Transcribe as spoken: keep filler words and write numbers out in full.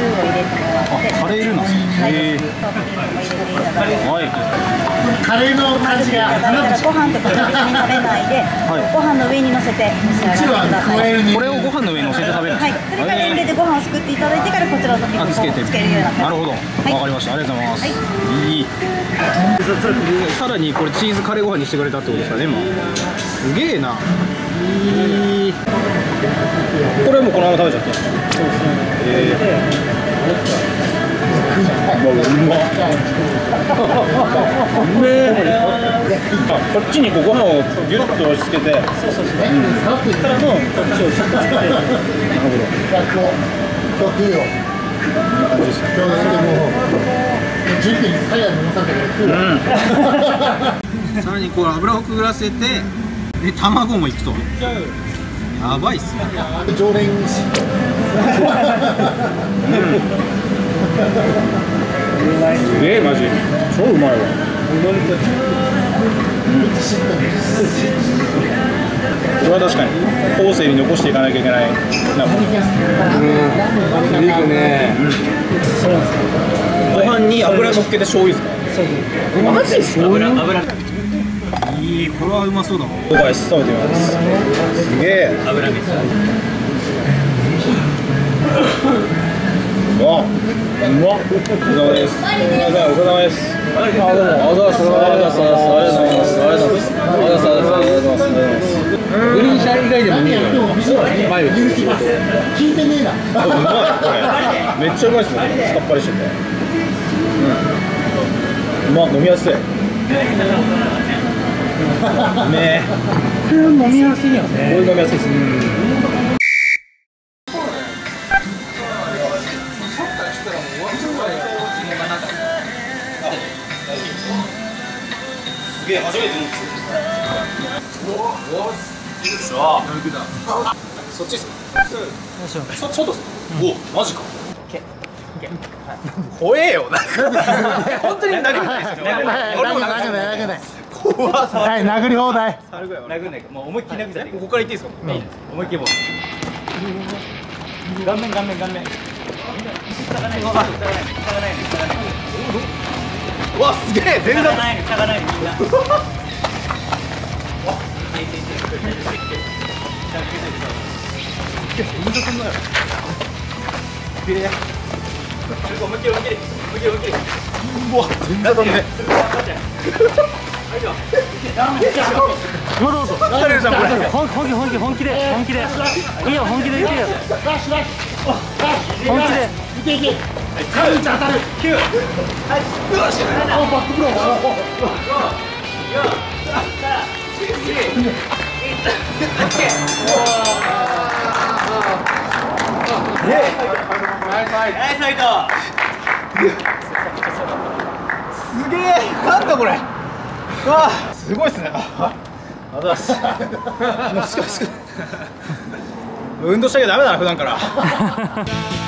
を入れてもらって、 カレールーなんですね。へえ。 トッピングも入れていただいて、 はい。 カレーの感じが。 ご飯とか一緒に食べないで、ご飯の上に乗せて召し上がってください。 これをご飯の上に乗せて食べるんですか。 はい。それからレンゲでご飯をすくっていただいてからこちらのトッピングをつけるような。 なるほど。わかりました。ありがとうございます。いい。さらにこれチーズカレーご飯にしてくれたってことですかね、今。すげえな。いい。これもこのまま食べちゃった。そうですね。ええ。うまっ。うめえ。こっちにこうご飯をギュッと押し付けて。そうそうそう。からのこっちをちょっとつけて。なるほど。今日食うよ。今日それもじゅっぷんにさや飲まされたから食う。さらにこう油をくぐらせて、で卵もいくと。やばいっすね。常連し。すげえマジ。超うまいわ。これは確かに後世に残していかなきゃいけない。うん。いいね。そうなんですか。ご飯に油乗っけて醤油ですか。そうそう。マジですか。油油。いい、これはうまそうだもん。オーバイス食べてみます。すげえ。油めっちゃ。わあ、うまっ。お疲れ様です。お疲れ様です。あ、どうも。ありがとうございます。ありがとうございます。ありがとうございます。ありがとうございます。ありがとうございます。ありがとうございます。グリーン車以外でもいいよ。前を聞いてねえな。うまい。めっちゃうまいですね。さっぱりしてて。うん。うまっ、飲みやすい。うめえ。これ飲みやすいよね。これ飲みやすいです。すげえ、初めて飲んですよ。よっしゃ。そっちですか。そ、外ですか。お、マジか。怖えよ。本当に殴るないですよ。俺も殴るない。怖っ。はい、殴り放題。殴んないか。もう思いっきり殴ったら。ここから行っていいですか。思いっきりもう。顔面顔面顔面。うわ、すげえ、全然下がない下がないみんな。うわ、全然ダメ。もうどうぞ。本気本気本気で本気で。いいよ、本気でいけよ。本気で。いけいけ。カウンチ当たる。きゅう。はい。よし。お、バックブロー。よ。さあ。ナイスファイト。ナイスファイト。すげえ。なんだこれ。わあ、すごいですね。あ、あざっす。もう少し。運動しなきゃダメだな、普段から。